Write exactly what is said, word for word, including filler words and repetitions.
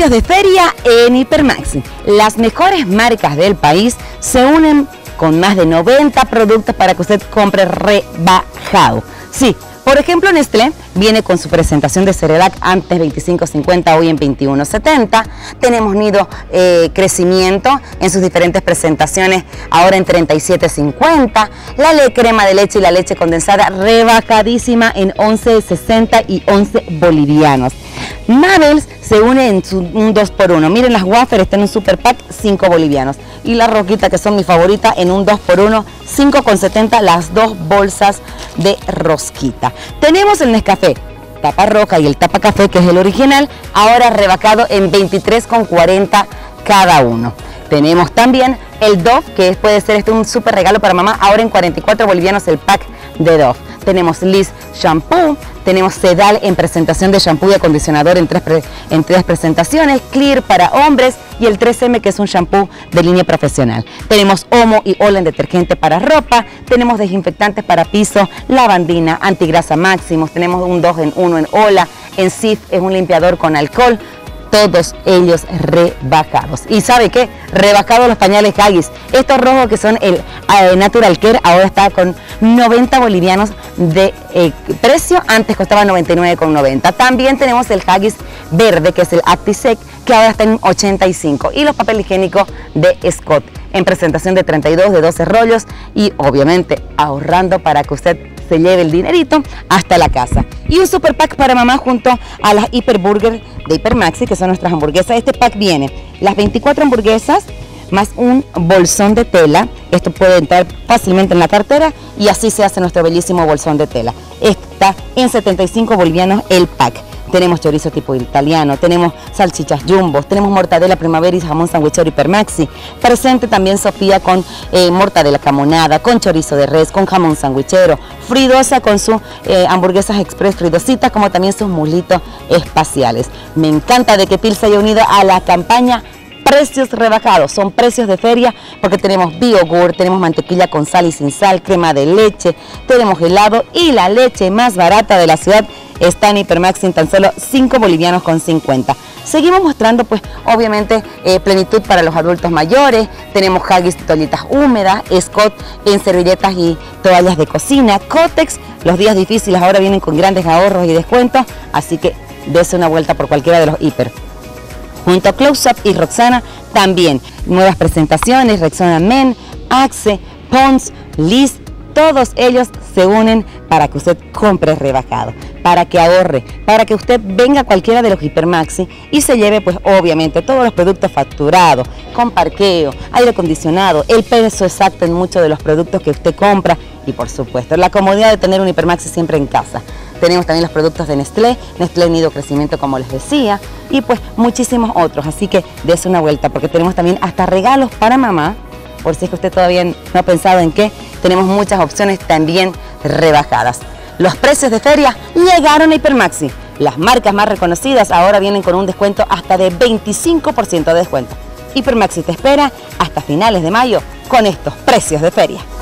Precios de feria en Hipermaxi. Las mejores marcas del país se unen con más de noventa productos para que usted compre rebajado. Sí, por ejemplo, Nestlé viene con su presentación de Cerelac antes veinticinco cincuenta, hoy en veintiuno setenta. Tenemos Nido eh, Crecimiento en sus diferentes presentaciones, ahora en treinta y siete cincuenta. La le crema de leche y la leche condensada rebajadísima en once sesenta y once bolivianos. Mabels se une en su, un dos por uno. Miren, las wafers están en un super pack, cinco bolivianos. Y la roquita, que son mi favorita, en un dos por uno, cinco con setenta las dos bolsas de rosquita. Tenemos el Nescafé tapa roja y el tapa café, que es el original, ahora rebajado en veintitrés con cuarenta cada uno. Tenemos también el Dove, que puede ser este un súper regalo para mamá, ahora en cuarenta y cuatro bolivianos el pack de Dove. Tenemos Liz Shampoo, tenemos Sedal en presentación de shampoo y acondicionador en tres, pre, en tres presentaciones, Clear para hombres y el tres eme, que es un shampoo de línea profesional. Tenemos Omo y Ola en detergente para ropa, tenemos desinfectantes para piso, lavandina, antigrasa máximos, tenemos un dos en uno en Ola, en Sif es un limpiador con alcohol. Todos ellos rebajados. ¿Y sabe qué? Rebajados los pañales Huggies. Estos rojos, que son el eh, Natural Care, ahora está con noventa bolivianos de eh, precio. Antes costaba noventa y nueve con noventa. También tenemos el Huggies verde, que es el Actisec, que ahora está en ochenta y cinco. Y los papel higiénico de Scott, en presentación de treinta y dos, de doce rollos. Y obviamente ahorrando para que usted se lleve el dinerito hasta la casa. Y un super pack para mamá junto a las Hiperburger de Hipermaxi, que son nuestras hamburguesas. Este pack viene las veinticuatro hamburguesas más un bolsón de tela. Esto puede entrar fácilmente en la cartera y así se hace nuestro bellísimo bolsón de tela. Está en setenta y cinco bolivianos el pack. Tenemos chorizo tipo italiano, tenemos salchichas jumbo, tenemos mortadela primavera y jamón sandwichero Hipermaxi. Presente también Sofía con eh, mortadela camonada, con chorizo de res, con jamón sandwichero. Fridosa con sus eh, hamburguesas express fridositas, como también sus muslitos espaciales. Me encanta de que Pil se haya unido a la campaña precios rebajados. Son precios de feria porque tenemos biogur, tenemos mantequilla con sal y sin sal, crema de leche, tenemos helado y la leche más barata de la ciudad está en Hipermaxi en tan solo cinco bolivianos con cincuenta. Seguimos mostrando, pues, obviamente, eh, plenitud para los adultos mayores. Tenemos Huggies toallitas húmedas, Scott en servilletas y toallas de cocina, Kotex. Los días difíciles ahora vienen con grandes ahorros y descuentos, así que dése una vuelta por cualquiera de los hiper. Junto a Close Up y Roxana también nuevas presentaciones, Rexona Men, Axe, Pons, Liz, todos ellos se unen para que usted compre rebajado, para que ahorre, para que usted venga a cualquiera de los Hipermaxi y se lleve, pues, obviamente todos los productos facturados, con parqueo, aire acondicionado, el peso exacto en muchos de los productos que usted compra y, por supuesto, la comodidad de tener un Hipermaxi siempre en casa. Tenemos también los productos de Nestlé, Nestlé Nido Crecimiento, como les decía, y pues muchísimos otros, así que dése una vuelta porque tenemos también hasta regalos para mamá, por si es que usted todavía no ha pensado en qué, tenemos muchas opciones también rebajadas. Los precios de feria llegaron a Hipermaxi. Las marcas más reconocidas ahora vienen con un descuento hasta de veinticinco por ciento de descuento. Hipermaxi te espera hasta finales de mayo con estos precios de feria.